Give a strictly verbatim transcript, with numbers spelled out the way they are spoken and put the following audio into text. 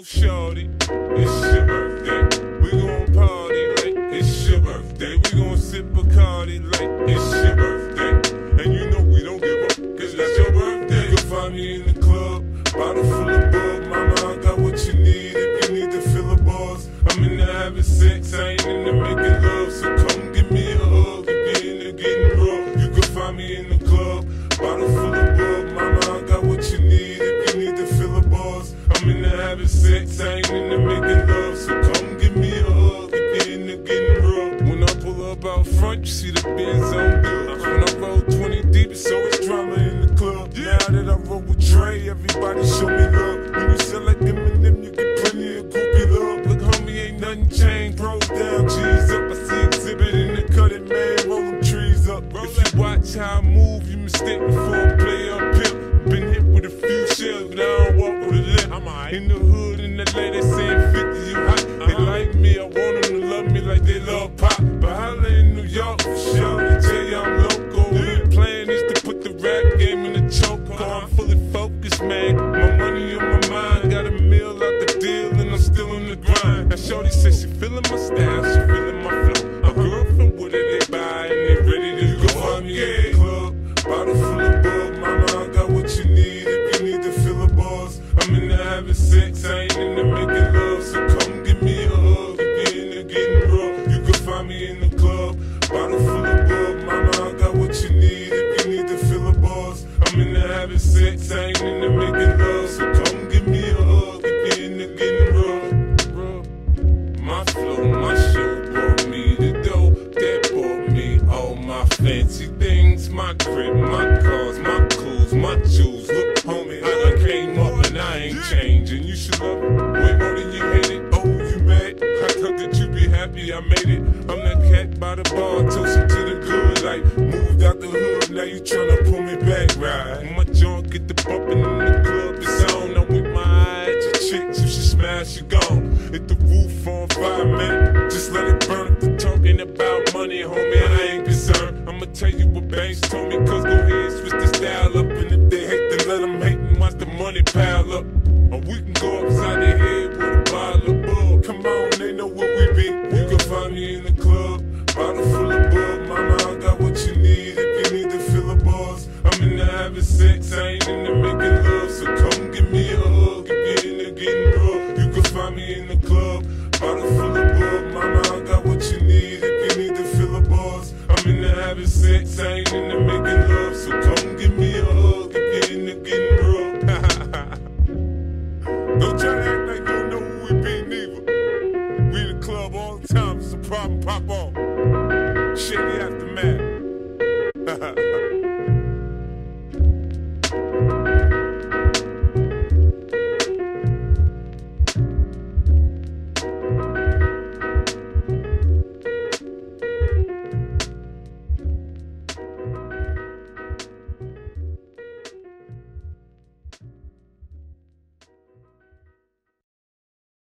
shorty, it's your birthday. We gon' party like it's your birthday. We gon' sip Bacardi like it's your birthday. And you know we don't give up, cause that's your birthday. You can find me in the club, bottle full of bug. Mama, I got what you need if you need to fill the bars. I'm in there having sex, I ain't in there making love. So come give me a hug if you're in there getting rough. You can find me in the club, bottle full of bug. Mama, I got what you need if you need to fill the bars. I'm in there having sex, I ain't in there making love. So come give me a hug if you're in there getting rough. When I pull up out front, you see the Benz on bills. When I roll twenty deep, it's always drama in the club. Now that I roll with Dre, everybody show me love. When you sell like Eminem, you get plenty of groupie love. Look, homie, ain't nothing changed. Roll down, G's up. I see exhibit in the cutting, man. Roll them trees up. If you watch how I move, you mistake me for a player up here. Been hit with a few shells, but I don't walk with a limp. I'm right. In the hood, in the lady saying fifty, you hot. They like me, I want them to love me like they love pop. But holla in New York for sure. They tell you I'm local. The plan is to put the rap game in the choke. I'm fully focused, man. My money on my mind. Got a meal out the deal, and I'm still in the grind. Now shorty says she feeling my style, she feeling my flow. A girlfriend with her, they buy and they ready to go. Find me in the club, bottle full of bug. Mama, I got what you need if you need to fill the bars. I'm in there having sex, I ain't in there making love. So come give me a hug if you're in there getting rough. You can find me in the club, bottle full of bug. Mama, I got what you need if you need to fill the bars. I'm in there having sex, I ain't in there making love. So come give me a hug if you're in there getting rough. My flow, my show brought me the dough. That brought me all my fancy things. My crib, my cars, my clothes, my jewels. Look, homie, I done came up and I ain't changing. You should love it way more than you hate it. Oh, you mad? I thought that you'd be happy I made it. I'm that cat by the bar, toasting to the good. Like, moved out the hood, now you tryna pull me back, right? My junk get the bumping in the club, it's on. I'm with my eye at your chicks, if she smash, she gone. Hit the roof on fire, man. Just let it burn. If they're talking about money, homie, I ain't concerned. I'ma tell you what Banks told me, cause go ahead, switch the style up. And if they hate, then let them hate and watch the money pile up. Or we can go upside their head with a bottle of bug. Come on, they know what we be. You can find me in the club, bottle full of bug. Mama, I got what you need if you need to fill the bars. I'm in there having sex, I ain't in there making love. So come give me a hug if you're in there getting rough. You can find me in the club, bottle full of bug. Mama, I got what you need if you need to fill the bars. I'm in there having sex, I ain't in there making love. So come give me a hug if you're in there getting rough. Don't try to act like you don't know who we be, neither. We in the club all the time, it's a problem, pop off. Shady Aftermath.